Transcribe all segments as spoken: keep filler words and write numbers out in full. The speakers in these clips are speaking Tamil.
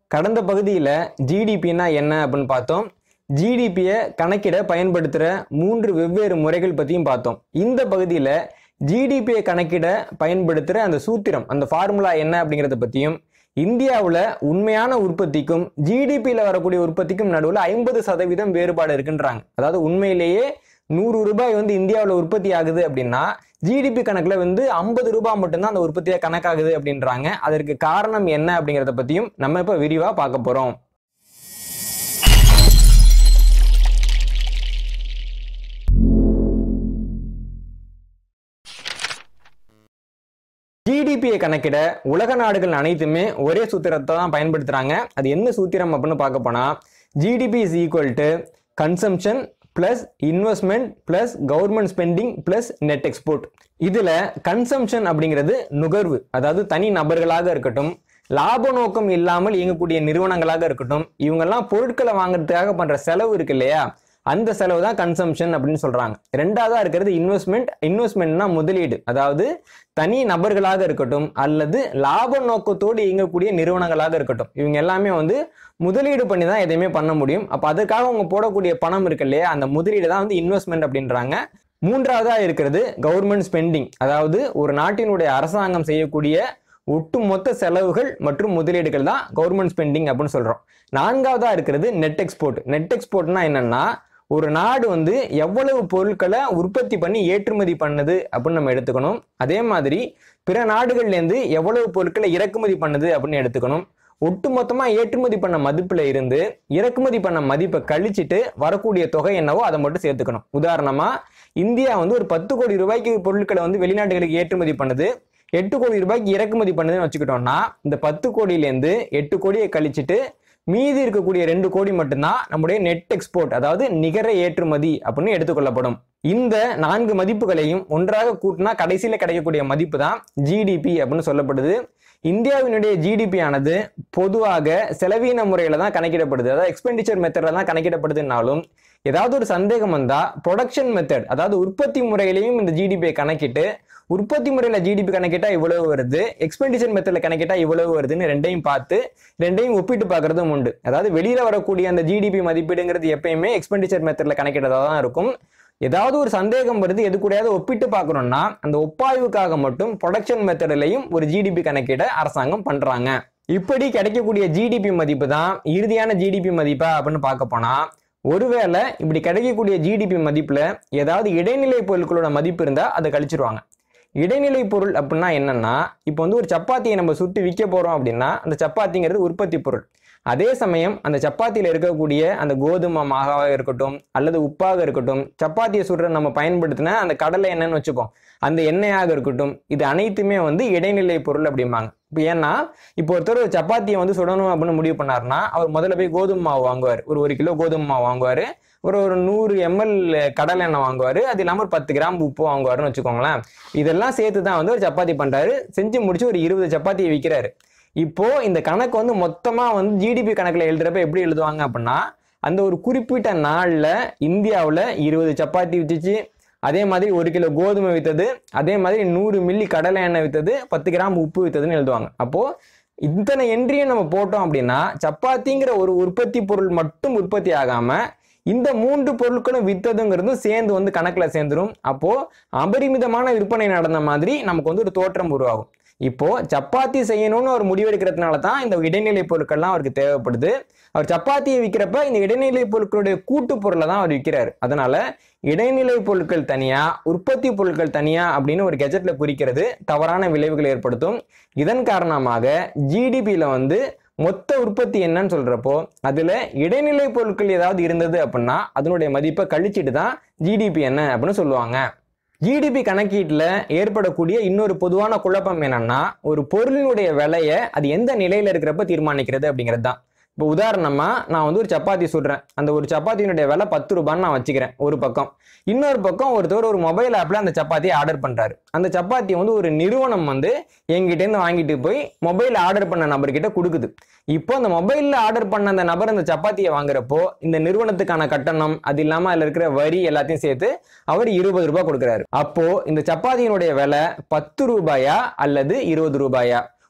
கடந்த பகுதியில் ஜிடிபின்னா என்ன அப்படின்னு பார்த்தோம். ஜிடிபியை கணக்கிட பயன்படுத்துகிற மூன்று வெவ்வேறு முறைகள் பற்றியும் பார்த்தோம். இந்த பகுதியில் ஜிடிபியை கணக்கிட பயன்படுத்துகிற அந்த சூத்திரம், அந்த ஃபார்முலா என்ன அப்படிங்கிறத பற்றியும், இந்தியாவில் உண்மையான உற்பத்திக்கும் ஜிடிபியில் வரக்கூடிய உற்பத்திக்கும் நடுவில் ஐம்பது சதவீதம் வேறுபாடு இருக்குன்றாங்க. அதாவது உண்மையிலேயே நூறு ரூபாய் வந்து இந்தியாவில் உற்பத்தி ஆகுது அப்படின்னா ஜிடிபி கணக்கில் வந்து ஐம்பது ரூபாய் மட்டும்தான் அந்த உற்பத்தியாக கணக்காகுது அப்படின்றாங்க. அதற்கு காரணம் என்ன அப்படிங்கிறத பற்றியும் நம்ம இப்போ விரிவாக பார்க்க போகிறோம். ஜிடிபியை கணக்கிட உலக நாடுகள் அனைத்துமே ஒரே சூத்திரத்தை தான் பயன்படுத்துறாங்க. அது என்ன சூத்திரம் அப்படின்னு பார்க்க போனா, GDP is equal to consumption plus investment plus government spending plus net export. இதுல கன்சம்ஷன் அப்படிங்கிறது நுகர்வு, அதாவது தனி நபர்களாக இருக்கட்டும், லாப நோக்கம் இல்லாமல் இயங்கக்கூடிய நிறுவனங்களாக இருக்கட்டும், இவங்கெல்லாம் பொருட்களை வாங்குறதுக்காக பண்ற செலவு இருக்கு இல்லையா, அந்த செலவு தான் கன்சம்ஷன் அப்படின்னு சொல்றாங்க. ரெண்டாவதா இருக்கிறது இன்வெஸ்ட்மெண்ட். இன்வெஸ்ட்மெண்ட்னா முதலீடு, அதாவது தனி நபர்களாக இருக்கட்டும் அல்லது லாப நோக்கத்தோடு இயங்கக்கூடிய நிறுவனங்களாக இருக்கட்டும், இவங்க எல்லாமே வந்து முதலீடு பண்ணி தான் எதையுமே பண்ண முடியும். அப்போ அதுக்காக அவங்க போடக்கூடிய பணம் இருக்கு இல்லையா, அந்த முதலீடு தான் வந்து இன்வெஸ்ட்மெண்ட் அப்படின்றாங்க. மூன்றாவதா இருக்கிறது கவர்மெண்ட் ஸ்பெண்டிங், அதாவது ஒரு நாட்டினுடைய அரசாங்கம் செய்யக்கூடிய ஒட்டுமொத்த செலவுகள் மற்றும் முதலீடுகள் தான் கவர்மெண்ட் ஸ்பெண்டிங் அப்படின்னு சொல்றோம். நான்காவதா இருக்கிறது நெட் எக்ஸ்போர்ட். நெட் எக்ஸ்போர்ட்னா என்னன்னா, ஒரு நாடு வந்து எவ்வளவு பொருட்களை உற்பத்தி பண்ணி ஏற்றுமதி பண்ணுது அப்படின்னு நம்ம எடுத்துக்கணும். அதே மாதிரி பிற நாடுகள்லேருந்து எவ்வளவு பொருட்களை இறக்குமதி பண்ணுது அப்படின்னு எடுத்துக்கணும். ஒட்டுமொத்தமா ஏற்றுமதி பண்ண மதிப்புல இருந்து இறக்குமதி பண்ண மதிப்பை கழிச்சிட்டு வரக்கூடிய தொகை என்னவோ அதை மட்டும் சேர்த்துக்கணும். உதாரணமா இந்தியா வந்து ஒரு பத்து கோடி ரூபாய்க்கு பொருட்களை வந்து வெளிநாடுகளுக்கு ஏற்றுமதி பண்ணுது, எட்டு கோடி ரூபாய்க்கு இறக்குமதி பண்ணுதுன்னு வச்சுக்கிட்டோம்னா, இந்த பத்து கோடியிலேருந்து எட்டு கோடியை கழிச்சிட்டு மீதி இருக்கக்கூடிய ரெண்டு கோடி மட்டும்தான் நம்முடைய நெட் எக்ஸ்போர்ட், அதாவது நிகர ஏற்றுமதி அப்படின்னு எடுத்துக்கொள்ளப்படும். இந்த நான்கு மதிப்புகளையும் ஒன்றாக கூட்டினா கடைசியில் கிடைக்கக்கூடிய மதிப்பு தான் ஜிடிபி அப்படின்னு சொல்லப்படுது. இந்தியாவினுடைய ஜிடிபி ஆனது பொதுவாக செலவீன முறையில தான் கணக்கிடப்படுது, அதாவது எக்ஸ்பெண்டிச்சர் மெத்தட்ல தான் கணக்கிடப்படுதுனாலும், ஏதாவது ஒரு சந்தேகம் வந்தா ப்ரொடக்ஷன் மெத்தட், அதாவது உற்பத்தி முறையிலையும் இந்த ஜிடிபியை கணக்கிட்டு, உற்பத்தி முறையில ஜிடிபி கணக்கிட்டா இவ்வளவு வருது, எக்ஸ்பெண்டிச்சர் மெத்தட்ல கணக்கிட்டா இவ்வளவு வருதுன்னு ரெண்டையும் பார்த்து ரெண்டையும் ஒப்பிட்டு பார்க்கறதும் உண்டு. அதாவது வெளியில வரக்கூடிய அந்த ஜிடிபி மதிப்பீடுங்கிறது எப்பயுமே எக்ஸ்பெண்டிச்சர் மெத்தட்ல கணக்கிட்டதா தான் இருக்கும். ஏதாவது ஒரு சந்தேகம் வருது, எது கூடயாவது ஒப்பிட்டு பார்க்கணும்னா அந்த ஒப்பாய்வுக்காக மட்டும் ப்ரொடக்ஷன் மெத்தட்லையும் ஒரு ஜிடிபி கணக்கிட அரசாங்கம் பண்றாங்க. இப்படி கிடைக்கக்கூடிய ஜிடிபி மதிப்பு தான் இறுதியான ஜிடிபி மதிப்பா அப்படின்னு பார்க்க போனா, ஒருவேளை இப்படி கிடைக்கக்கூடிய ஜிடிபி மதிப்புல ஏதாவது இடைநிலை பொருட்களோட மதிப்பு இருந்தா அதை கழிச்சிருவாங்க. இடைநிலை பொருள் அப்படின்னா என்னன்னா, இப்போ வந்து ஒரு சப்பாத்தியை நம்ம சுட்டு விற்க போறோம் அப்படின்னா அந்த சப்பாத்திங்கிறது உற்பத்தி பொருள். அதே சமயம் அந்த சப்பாத்தியில் இருக்கக்கூடிய அந்த கோதுமை மாவாக இருக்கட்டும் அல்லது உப்பாக இருக்கட்டும், சப்பாத்தியை சுடுற நம்ம பயன்படுத்தின அந்த கடலை எண்ணெய்னு வச்சுப்போம், அந்த எண்ணெயாக இருக்கட்டும், இது அனைத்துமே வந்து இடைநிலை பொருள் அப்படிம்பாங்க. இப்போ ஏன்னா இப்போ ஒருத்தர் ஒரு சப்பாத்தியை வந்து சுடணும் அப்படின்னு முடிவு பண்ணாருன்னா, அவர் முதல்ல போய் கோதுமை மாவு வாங்குவார், ஒரு ஒரு கிலோ கோதுமை மாவு வாங்குவார், ஒரு ஒரு நூறு எம்எல் கடலை எண்ணெய் வாங்குவார், அது இல்லாமல் ஒரு பத்து கிராம் உப்பு வாங்குவாருன்னு வச்சுக்கோங்களேன். இதெல்லாம் சேர்த்து தான் வந்து ஒரு சப்பாத்தி பண்றாரு. செஞ்சு முடிச்சு ஒரு இருபது சப்பாத்தியை விற்கிறாரு. இப்போ இந்த கணக்கு வந்து மொத்தமா வந்து ஜிடிபி கணக்குல எழுதுறப்ப எப்படி எழுதுவாங்க அப்படின்னா, அந்த ஒரு குறிப்பிட்ட நாள்ல இந்தியாவில் இருபது சப்பாத்தி வித்துச்சு, அதே மாதிரி ஒரு கிலோ கோதுமை வித்தது, அதே மாதிரி நூறு மில்லி கடலை எண்ணெய் வித்தது, பத்து கிராம் உப்பு வித்ததுன்னு எழுதுவாங்க. அப்போ இத்தனை என்ட்ரியும் நம்ம போட்டோம் அப்படின்னா சப்பாத்திங்கிற ஒரு உற்பத்தி பொருள் மட்டும் உற்பத்தி ஆகாம இந்த மூன்று பொருட்களும் வித்ததுங்கிறதும் சேர்ந்து வந்து கணக்குல சேர்ந்துடும். அப்போ அபரிமிதமான விற்பனை நடந்த மாதிரி நமக்கு வந்து ஒரு தோற்றம் உருவாகும். இப்போ சப்பாத்தி செய்யணும்னு அவர் முடிவெடுக்கிறதுனால தான் இந்த இடைநிலை பொருட்கள்லாம் அவருக்கு தேவைப்படுது. அவர் சப்பாத்தியை விற்கிறப்ப இந்த இடைநிலை பொருட்களுடைய கூட்டு பொருளை தான் அவர் விற்கிறாரு. அதனால இடைநிலை பொருட்கள் தனியா, உற்பத்தி பொருட்கள் தனியா அப்படின்னு ஒரு கெஜெட்ல குறிக்கிறது தவறான விளைவுகளை ஏற்படுத்தும். இதன் காரணமாக ஜிடிபியில வந்து மொத்த உற்பத்தி என்னன்னு சொல்றப்போ அதுல இடைநிலை பொருட்கள் ஏதாவது இருந்தது அப்படின்னா அதனுடைய மதிப்பை கழிச்சிட்டு தான் ஜிடிபி என்ன அப்படின்னு சொல்லுவாங்க. ஜிடிபி கணக்கீட்டுல ஏற்படக்கூடிய இன்னொரு பொதுவான குழப்பம் என்னன்னா, ஒரு பொருளினுடைய விலையை அது எந்த நிலையில இருக்கிறப்ப தீர்மானிக்கிறது அப்படிங்கிறது தான். இப்போ உதாரணமா நான் வந்து ஒரு சப்பாத்தி சுடுறேன், அந்த ஒரு சப்பாத்தியினுடைய விலை பத்து ரூபான்னு நான் வச்சுக்கிறேன் ஒரு பக்கம். இன்னொரு பக்கம் ஒருத்தர் ஒரு மொபைல் ஆப்ல அந்த சப்பாத்தியை ஆர்டர் பண்றாரு. அந்த சப்பாத்தியை வந்து ஒரு நிறுவனம் வந்து எங்கிட்ட இருந்து வாங்கிட்டு போய் மொபைல் ஆர்டர் பண்ண நபர்கிட்ட கொடுக்குது. இப்போ அந்த மொபைல்ல ஆர்டர் பண்ண அந்த நபர் அந்த சப்பாத்தியை வாங்குறப்போ இந்த நிறுவனத்துக்கான கட்டணம், அது இல்லாம அதுல இருக்கிற வரி எல்லாத்தையும் சேர்த்து அவர் இருபது ரூபாய் கொடுக்குறாரு. அப்போ இந்த சப்பாத்தியினுடைய விலை பத்து ரூபாயா அல்லது இருபது ரூபாயா?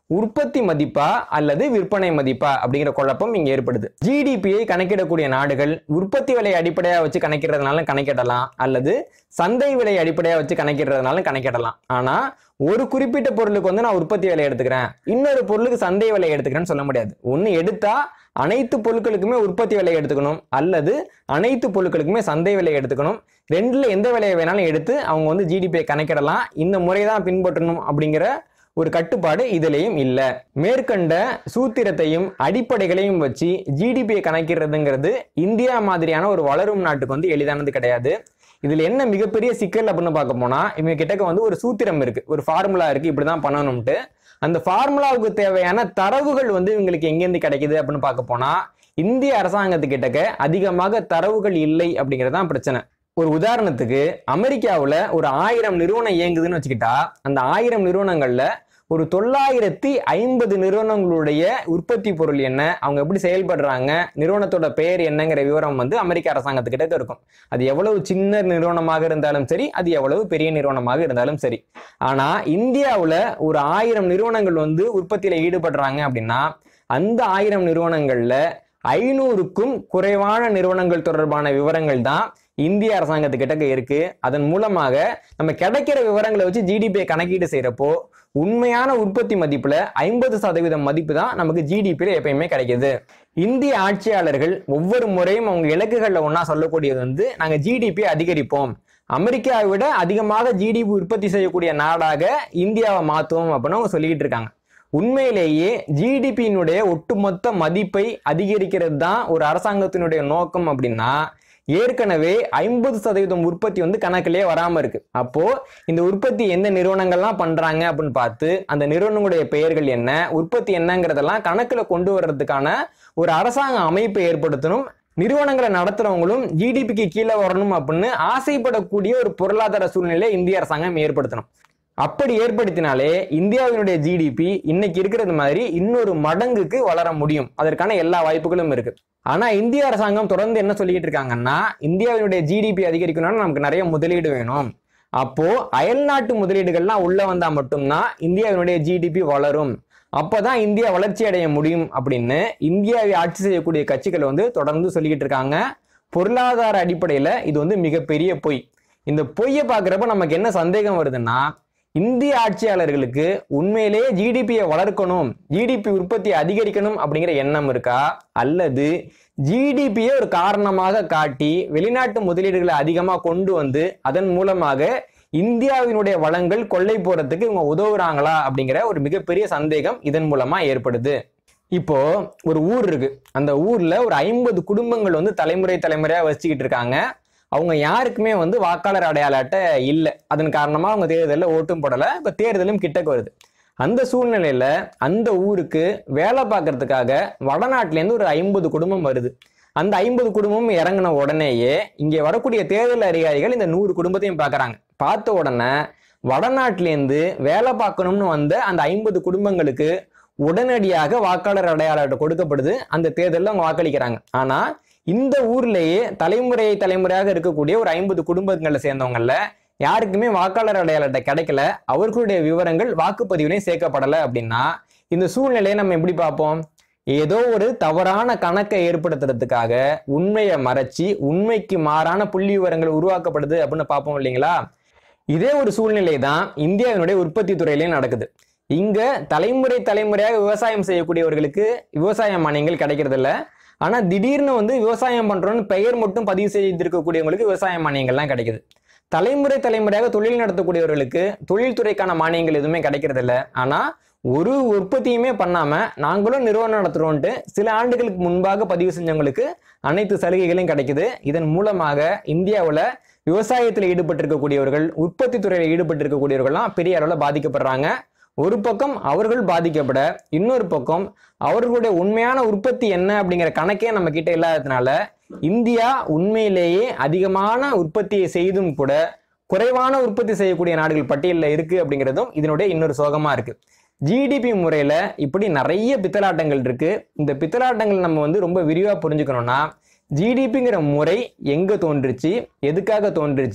உற்பத்தி மதிப்பா அல்லது விற்பனை மதிப்பா அப்படிங்கிற குழப்பம் இங்க ஏற்படுது. ஜிடிபியை கணக்கிடக்கூடிய நாடுகள் உற்பத்தி விலை அடிப்படையா வச்சு கணக்கிடுறதுனால கணக்கிடலாம், அல்லது சந்தை விலை அடிப்படையா வச்சு கணக்கிடுறதுனால கணக்கிடலாம். ஆனா ஒரு குறிப்பிட்ட பொருளுக்கு வந்து நான் உற்பத்தி விலை எடுத்துக்கிறேன், இன்னொரு பொருளுக்கு சந்தை விலை எடுத்துக்கிறேன்னு சொல்ல முடியாது. ஒன்னு எடுத்தா அனைத்து பொருட்களுக்குமே உற்பத்தி விலை எடுத்துக்கணும், அல்லது அனைத்து பொருட்களுக்குமே சந்தை விலை எடுத்துக்கணும். ரெண்டுல எந்த விலையை வேணாலும் எடுத்து அவங்க வந்து ஜிடிபியை கணக்கிடலாம். இந்த முறைதான் பின்பற்றணும் அப்படிங்கிற ஒரு கட்டுப்பாடு இதுலயும் இல்ல. மேற்கண்ட சூத்திரத்தையும் அடிப்படைகளையும் வச்சு ஜிடிபியை கணக்கிடுறதுங்கிறது இந்தியா மாதிரியான ஒரு வளரும் நாட்டுக்கு வந்து எளிதானது கிடையாது. இதுல என்ன மிகப்பெரிய சிக்கல் அப்படின்னு பார்க்க போனா, இவங்க கிட்டக்க வந்து ஒரு சூத்திரம் இருக்கு, ஒரு ஃபார்முலா இருக்கு, இப்படிதான் பண்ணணும்ட்டு. அந்த ஃபார்முலாவுக்கு தேவையான தரவுகள் வந்து இவங்களுக்கு எங்கேருந்து கிடைக்குது அப்படின்னு பார்க்க போனா, இந்திய அரசாங்கத்துக்கிட்டக்க அதிகமாக தரவுகள் இல்லை அப்படிங்கிறதான் பிரச்சனை. ஒரு உதாரணத்துக்கு அமெரிக்காவில் ஒரு ஆயிரம் நிறுவனம் இயங்குதுன்னு வச்சுக்கிட்டா, அந்த ஆயிரம் நிறுவனங்கள்ல ஒரு தொள்ளாயிரத்தி ஐம்பது நிறுவனங்களுடைய உற்பத்தி பொருள் என்ன, அவங்க எப்படி செயல்படுறாங்க, நிறுவனத்தோட பெயர் என்னங்கிற விவரம் வந்து அமெரிக்க அரசாங்கத்துக்கிட்ட இருக்கும். அது எவ்வளவு சின்ன நிறுவனமாக இருந்தாலும் சரி, அது எவ்வளவு பெரிய நிறுவனமாக இருந்தாலும் சரி. ஆனா இந்தியாவில் ஒரு ஆயிரம் நிறுவனங்கள் வந்து உற்பத்தியில ஈடுபடுறாங்க அப்படின்னா, அந்த ஆயிரம் நிறுவனங்கள்ல ஐநூறுக்கும் குறைவான நிறுவனங்கள் தொடர்பான விவரங்கள் தான் இந்திய அரசாங்கத்துக்கிட்ட இருக்கு. அதன் மூலமாக நம்ம கிடைக்கிற விவரங்களை வச்சு ஜிடிபியை கணக்கீடு செய்யறப்போ உண்மையான உற்பத்தி மதிப்புல ஐம்பது சதவீதம் மதிப்பு தான் நமக்கு ஜிடிபியில எப்பயுமே கிடைக்குது. இந்திய ஆட்சியாளர்கள் ஒவ்வொரு முறையும் அவங்க இலக்குகள்ல ஒன்னா சொல்லக்கூடியது வந்து, நாங்க ஜிடிபி அதிகரிப்போம், அமெரிக்காவை விட அதிகமாக ஜிடிபி உற்பத்தி செய்யக்கூடிய நாடாக இந்தியாவை மாத்துவோம் அப்படின்னு அவங்க சொல்லிக்கிட்டு இருக்காங்க. உண்மையிலேயே ஜிடிபியினுடைய ஒட்டுமொத்த மதிப்பை அதிகரிக்கிறது தான் ஒரு அரசாங்கத்தினுடைய நோக்கம் அப்படின்னா, ஏற்கனவே ஐம்பது சதவீதம் உற்பத்தி வந்து கணக்கிலே வராம இருக்கு. அப்போ இந்த உற்பத்தி எந்த நிறுவனங்கள்லாம் பண்றாங்க அப்படின்னு பார்த்து அந்த நிறுவனங்களுடைய பெயர்கள் என்ன, உற்பத்தி என்னங்கிறதெல்லாம் கணக்குல கொண்டு வர்றதுக்கான ஒரு அரசாங்க அமைப்பை ஏற்படுத்தணும். நிறுவனங்களை நடத்துறவங்களும் ஜிடிபிக்கு கீழே வரணும் அப்படின்னு ஆசைப்படக்கூடிய ஒரு பொருளாதார சூழ்நிலை இந்திய அரசாங்கம் ஏற்படுத்தணும். அப்படி ஏற்படுத்தினாலே இந்தியாவினுடைய ஜிடிபி இன்னைக்கு இருக்கிறது மாதிரி இன்னொரு மடங்குக்கு வளர முடியும். அதற்கான எல்லா வாய்ப்புகளும் இருக்கு. ஆனா இந்திய அரசாங்கம் தொடர்ந்து என்ன சொல்லிட்டு இருக்காங்கன்னா, இந்தியாவினுடைய ஜிடிபி அதிகரிக்கணும்னா நமக்கு நிறைய முதலீடு வேணும், அப்போ அயல்நாட்டு முதலீடுகள்லாம் உள்ள வந்தா மட்டும்தான் இந்தியாவினுடைய ஜிடிபி வளரும், அப்பதான் இந்தியா வளர்ச்சி அடைய முடியும் அப்படின்னு இந்தியாவை ஆட்சி செய்யக்கூடிய கட்சிகள் வந்து தொடர்ந்து சொல்லிக்கிட்டு இருக்காங்க. பொருளாதார அடிப்படையில இது வந்து மிகப்பெரிய பொய். இந்த பொய்யை பார்க்குறப்ப நமக்கு என்ன சந்தேகம் வருதுன்னா, இந்திய ஆட்சியாளர்களுக்கு உண்மையிலேயே ஜிடிபியை வளர்க்கணும், ஜிடிபி உற்பத்தியை அதிகரிக்கணும் அப்படிங்கிற எண்ணம் இருக்கா, அல்லது ஜிடிபியை ஒரு காரணமாக காட்டி வெளிநாட்டு முதலீடுகளை அதிகமாக கொண்டு வந்து அதன் மூலமாக இந்தியாவினுடைய வளங்கள் கொள்ளை போறதுக்கு இவங்க உதவுறாங்களா அப்படிங்கிற ஒரு மிகப்பெரிய சந்தேகம் இதன் மூலமா ஏற்படுது. இப்போ ஒரு ஊர் இருக்கு, அந்த ஊர்ல ஒரு ஐம்பது குடும்பங்கள் வந்து தலைமுறை தலைமுறையா வச்சுக்கிட்டு இருக்காங்க. அவங்க யாருக்குமே வந்து வாக்காளர் அடையாள அட்டை இல்லை. அதன் காரணமா அவங்க தேர்தலில் ஓட்டும் போடலை. இப்போ தேர்தலும் கிட்டக்கு வருது. அந்த சூழ்நிலையில அந்த ஊருக்கு வேலை பார்க்கறதுக்காக வடநாட்டிலேருந்து ஒரு ஐம்பது குடும்பம் வருது. அந்த ஐம்பது குடும்பம் இறங்கின உடனேயே இங்கே வரக்கூடிய தேர்தல் அதிகாரிகள் இந்த நூறு குடும்பத்தையும் பார்க்குறாங்க. பார்த்த உடனே வடநாட்டிலேருந்து வேலை பார்க்கணும்னு வந்த அந்த ஐம்பது குடும்பங்களுக்கு உடனடியாக வாக்காளர் அடையாள அட்டை கொடுக்கப்படுது. அந்த தேர்தலில் அவங்க வாக்களிக்கிறாங்க. ஆனா இந்த ஊர்லேயே தலைமுறை தலைமுறையாக இருக்கக்கூடிய ஒரு ஐம்பது குடும்பங்களை சேர்ந்தவங்கள யாருக்குமே வாக்காளர் அடையாள அட்டை கிடைக்கல, அவர்களுடைய விவரங்கள் வாக்குப்பதிவுலையும் சேர்க்கப்படலை. அப்படின்னா இந்த சூழ்நிலையை நம்ம எப்படி பார்ப்போம்? ஏதோ ஒரு தவறான கணக்கை ஏற்படுத்துறதுக்காக உண்மையை மறைச்சி உண்மைக்கு மாறான புள்ளி விவரங்கள் உருவாக்கப்படுது அப்படின்னு பார்ப்போம் இல்லைங்களா? இதே ஒரு சூழ்நிலை தான் இந்தியாவினுடைய உற்பத்தி துறையிலையும் நடக்குது. இங்க தலைமுறை தலைமுறையாக விவசாயம் செய்யக்கூடியவர்களுக்கு விவசாய மானியங்கள் கிடைக்கிறது இல்லை. ஆனா திடீர்னு வந்து விவசாயம் பண்றோம்னு பெயர் மட்டும் பதிவு செய்திருக்கக்கூடியவங்களுக்கு விவசாய மானியங்கள்லாம் கிடைக்குது. தலைமுறை தலைமுறையாக தொழில் நடத்தக்கூடியவர்களுக்கு தொழில்துறைக்கான மானியங்கள் எதுவுமே கிடைக்கிறது இல்லை. ஆனா ஒரு உற்பத்தியுமே பண்ணாம நாங்களும் நிறுவனம் நடத்துறோம்ட்டு சில ஆண்டுகளுக்கு முன்பாக பதிவு செஞ்சவங்களுக்கு அனைத்து சலுகைகளும் கிடைக்குது. இதன் மூலமாக இந்தியாவில் விவசாயத்தில் ஈடுபட்டிருக்கக்கூடியவர்கள், உற்பத்தி துறையில் ஈடுபட்டிருக்கக்கூடியவர்கள்லாம் பெரிய அளவில் பாதிக்கப்படுறாங்க. ஒரு பக்கம் அவர்கள் பாதிக்கப்பட, இன்னொரு பக்கம் அவர்களுடைய உண்மையான உற்பத்தி என்ன அப்படிங்கிற கணக்கே நம்ம கிட்ட இல்லாததுனால இந்தியா உண்மையிலேயே அதிகமான உற்பத்தியை செய்தும் கூட குறைவான உற்பத்தி செய்யக்கூடிய நாடுகள் பட்டியலில் இருக்கு அப்படிங்கிறதும் இதனுடைய இன்னொரு சோகமா இருக்கு. ஜிடிபி முறையில இப்படி நிறைய பித்தலாட்டங்கள் இருக்கு. இந்த பித்தலாட்டங்கள் நம்ம வந்து ரொம்ப விரிவா புரிஞ்சுக்கணும்னா, ஜிடிபிங்கிற முறை எங்க தோன்றுச்சு, எதுக்காக தோன்றுச்சு,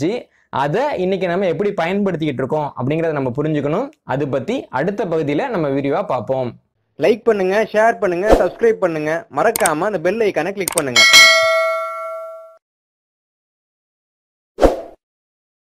அதை இன்னைக்கு நம்ம எப்படி பயன்படுத்திக்கிட்டு இருக்கோம் அப்படிங்கிறத நம்ம புரிஞ்சுக்கணும். அது பத்தி அடுத்த பகுதியில நம்ம விரிவா பார்ப்போம். லைக் பண்ணுங்க, ஷேர் பண்ணுங்க, சப்ஸ்கிரைப் பண்ணுங்க, மறக்காம அந்த பெல் ஐகானை கிளிக் பண்ணுங்க.